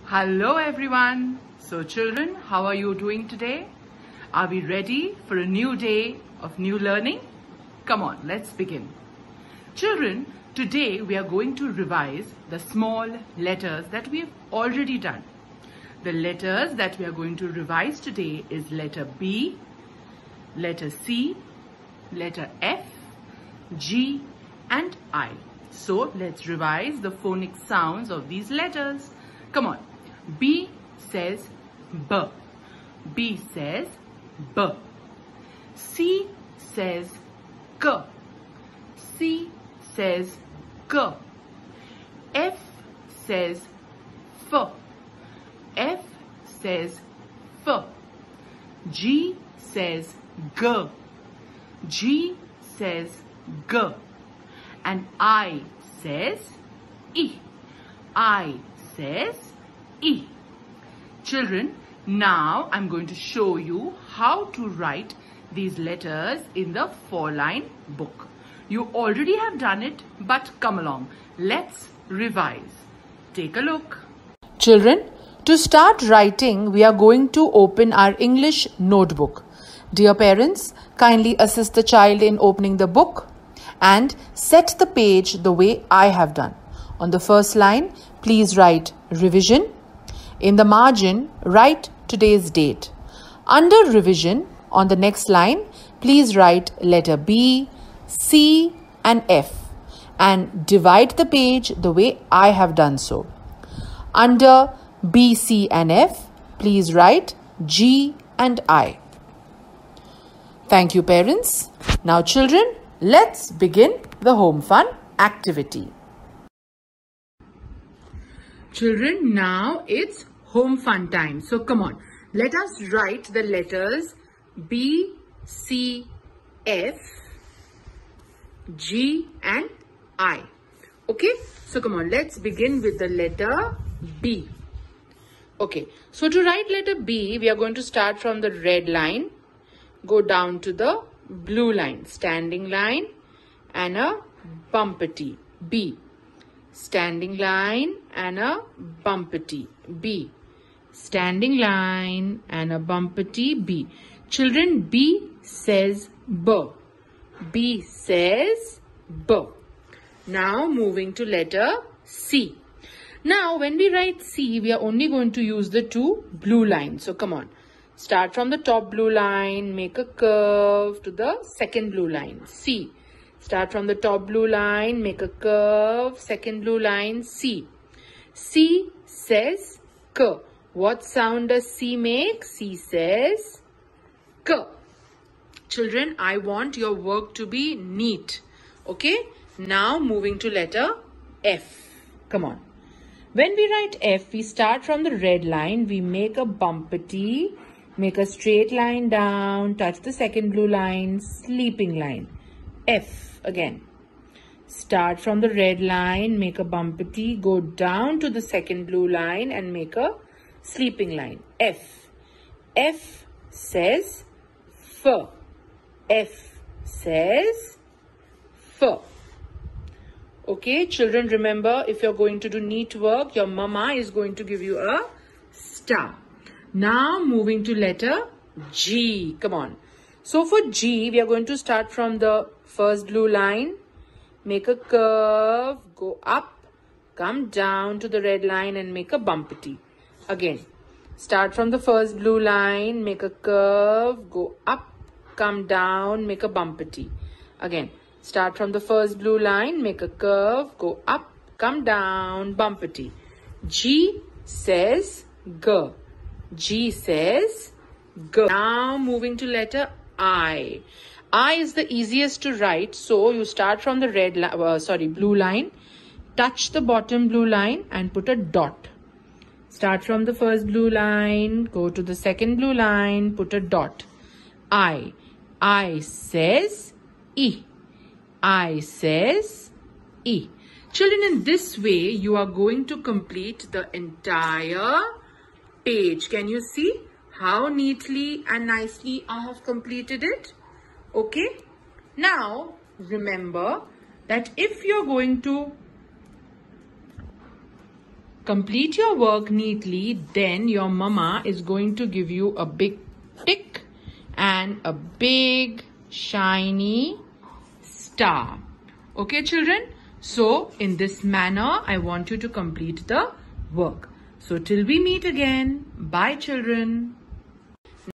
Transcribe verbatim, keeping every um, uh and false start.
Hello everyone. So children, how are you doing today? Are we ready for a new day of new learning? Come on, let's begin. Children, today we are going to revise the small letters that we have already done. The letters that we are going to revise today is letter B, letter C, letter F, G and I. So let's revise the phonic sounds of these letters. Come on. B says B. B says B. C says K. C says K. F says F. F says F. G says G. G says G. And I says I. I says I. Children, now I'm going to show you how to write these letters in the four-line book. You already have done it, but come along. Let's revise. Take a look. Children, to start writing, we are going to open our English notebook. Dear parents, kindly assist the child in opening the book and set the page the way I have done. On the first line, please write revision. In the margin, write today's date. Under revision, on the next line, please write letter B, C and F and divide the page the way I have done so. Under B, C and F, please write G and I. Thank you, parents. Now, children, let's begin the home fun activity. Children, now it's home fun time. So come on, let us write the letters B, C, F, G and I. Okay, so come on, let's begin with the letter B. Okay, so to write letter B, we are going to start from the red line, go down to the blue line, standing line and a bumpety B. Standing line and a bumpety B. Standing line and a bumpety B. Children, B says B. B says B. Now moving to letter C. Now when we write C, we are only going to use the two blue lines. So come on. Start from the top blue line, make a curve to the second blue line, C. Start from the top blue line, make a curve, second blue line, C. C says K. What sound does C make? C says K. Children, I want your work to be neat. Okay? Now moving to letter F. Come on. When we write F, we start from the red line, we make a bumpety, make a straight line down, touch the second blue line, sleeping line. F again. Start from the red line, make a bumpety, go down to the second blue line and make a sleeping line. F. F says F. F says F. Okay, children, remember, if you're going to do neat work, your mama is going to give you a star. Now moving to letter G. Come on. So for G, we are going to start from the first blue line, make a curve, go up, come down to the red line and make a bumpety. Again, start from the first blue line, make a curve, go up, come down, make a bumpety. Again, start from the first blue line, make a curve, go up, come down, bumpety. G says G. G says G. Now moving to letter I. I is the easiest to write, so you start from the red, uh, sorry, blue line, touch the bottom blue line and put a dot. Start from the first blue line, go to the second blue line, put a dot. I. I says I. I says I. Children, in this way, you are going to complete the entire page. Can you see how neatly and nicely I have completed it? Okay. Now, remember that if you're going to complete your work neatly, then your mama is going to give you a big tick and a big shiny star. Okay, children? So, in this manner, I want you to complete the work. So, till we meet again, bye children.